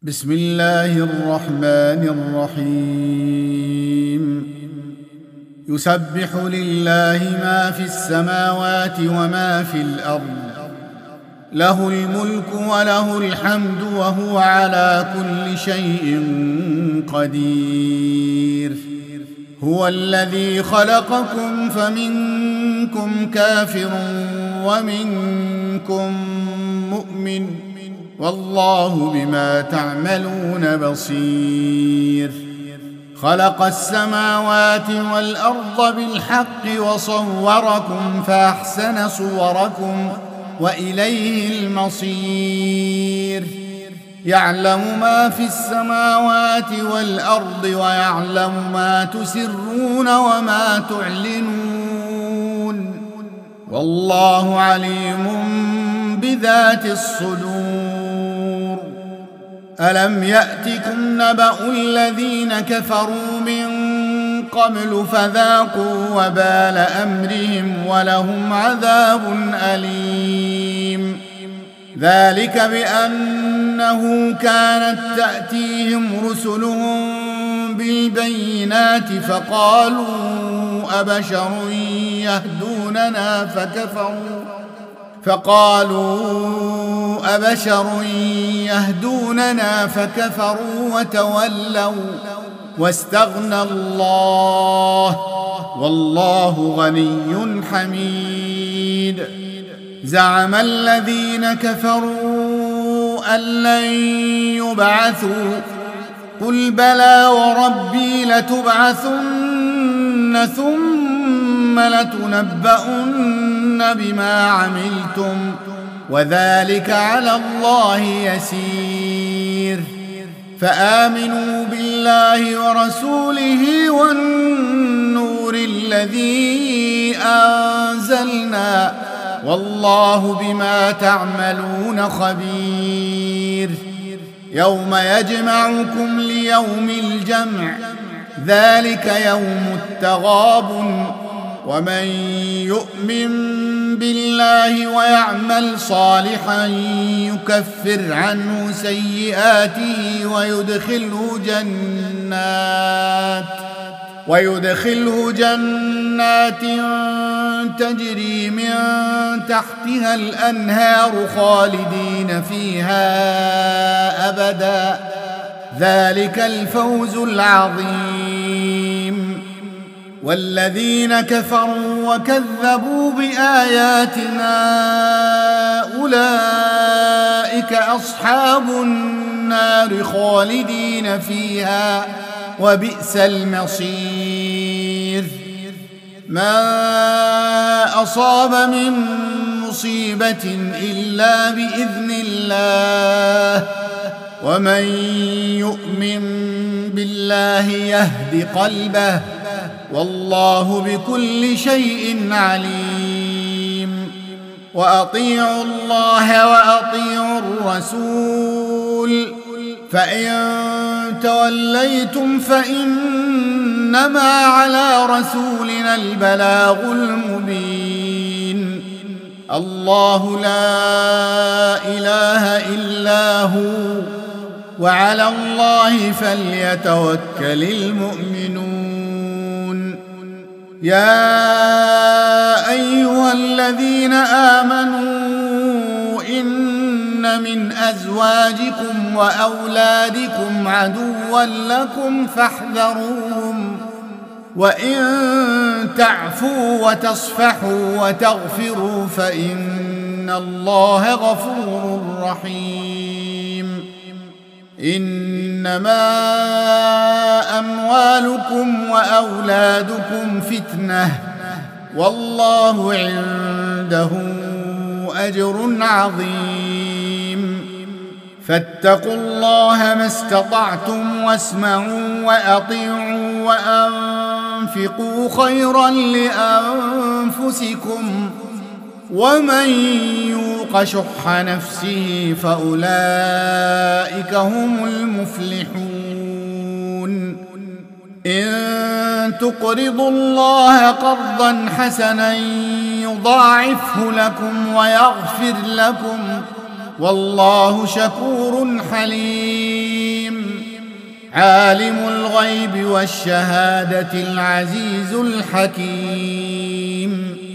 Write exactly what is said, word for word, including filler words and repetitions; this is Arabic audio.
بسم الله الرحمن الرحيم يسبح لله ما في السماوات وما في الأرض له الملك وله الحمد وهو على كل شيء قدير هو الذي خلقكم فمنكم كافر ومنكم مؤمن والله بما تعملون بصير خلق السماوات والأرض بالحق وصوركم فأحسن صوركم وإليه المصير يعلم ما في السماوات والأرض ويعلم ما تسرون وما تعلنون والله عليم بذات الصدور ألم يأتكم نبأ الذين كفروا من قبل فذاقوا وبال أمرهم ولهم عذاب أليم ذلك بأنه كانت تأتيهم رسلهم بالبينات فقالوا أبشر يهدوننا فكفروا فقالوا أبشر يهدوننا فكفروا وتولوا واستغنى الله والله غني حميد زعم الذين كفروا أن لن يبعثوا قل بلى وربي لتبعثن ثم لتنبؤن بما عملتم وذلك على الله يسير فآمنوا بالله ورسوله والنور الذي أنزلنا والله بما تعملون خبير يوم يجمعكم ليوم الجمع ذلك يوم التغابن ومن يؤمن بالله ويعمل صالحا يكفر عنه سيئاته ويدخله جنات ويدخله جنات تجري من تحتها الأنهار خالدين فيها أبدا ذلك الفوز العظيم والذين كفروا وكذبوا بآياتنا أولئك أصحاب النار خالدين فيها وبئس المصير ما أصاب من مصيبة إلا بإذن الله ومن يؤمن بالله يهد قلبه والله بكل شيء عليم وأطيعوا الله وأطيعوا الرسول فإن توليتم فإنما على رسولنا البلاغ المبين الله لا إله إلا هو وعلى الله فليتوكل المؤمنون يا أيها الذين آمنوا إن من أزواجكم وأولادكم عدوا لكم فاحذروهم وإن تعفوا وتصفحوا وتغفروا فإن الله غفور رحيم إنما أموالكم وأولادكم فتنة والله عنده أجر عظيم فاتقوا الله ما استطعتم واسمعوا وأطيعوا وأنفقوا خيرا لأنفسكم ومن يوق شح نفسه فأولئك هم المفلحون إن تقرضوا الله قرضا حسنا يضاعفه لكم ويغفر لكم والله شكور حليم عالم الغيب والشهادة العزيز الحكيم.